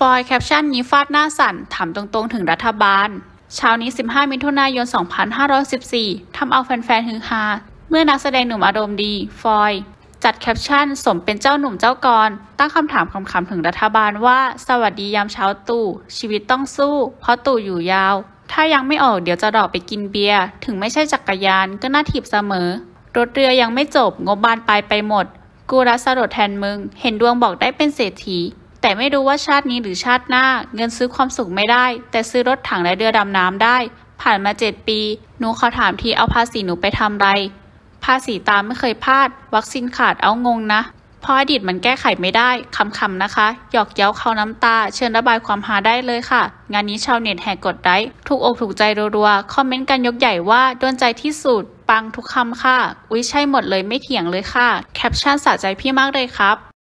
อยแคปชั่นนี้ฟาดหน้าสั่นถามตรงๆถึงรัฐบาลเช้านี้15มิถุนายน2514ทำเอาแฟนๆฮือฮาเมื่อนักแสดงหนุ่มอารมณ์ดีฟอยจัดแคปชั่นสมเป็นเจ้าหนุ่มเจ้ากรตั้งคำถามขำๆถึงรัฐบาลว่าสวัสดียามเช้าตู่ชีวิตต้องสู้เพราะตู่อยู่ยาวถ้ายังไม่ออกเดี๋ยวจะดอกไปกินเบียร์ถึงไม่ใช่จักรยานก็น่าถีบเสมอรถเรือยังไม่จบงบบานปลายไปหมดกูรักสลดแทนมึงเห็นดวงบอกได้เป็นเศรษฐีแต่ไม่รู้ว่าชาตินี้หรือชาติหน้าเงินซื้อความสุขไม่ได้แต่ซื้อรถถังและเรือดำน้ำได้ผ่านมา7 ปีหนูขอถามทีเอาภาษีหนูไปทำไรภาษีตามไม่เคยพลาดวัคซีนขาดเอางงนะเพราะอดีตมันแก้ไขไม่ได้คำๆนะคะหยอกเย้าเขาน้ำตาเชิญระบายความฮาได้เลยค่ะงานนี้ชาวเน็ตแห่กดไลค์ถูกอกถูกใจรัวๆคอมเมนต์กันยกใหญ่ว่าโดนใจที่สุดปังทุกคำค่ะอุ๊ยใช่หมดเลยไม่เถียงเลยค่ะแคปชั่นสะใจพี่มากเลยครับ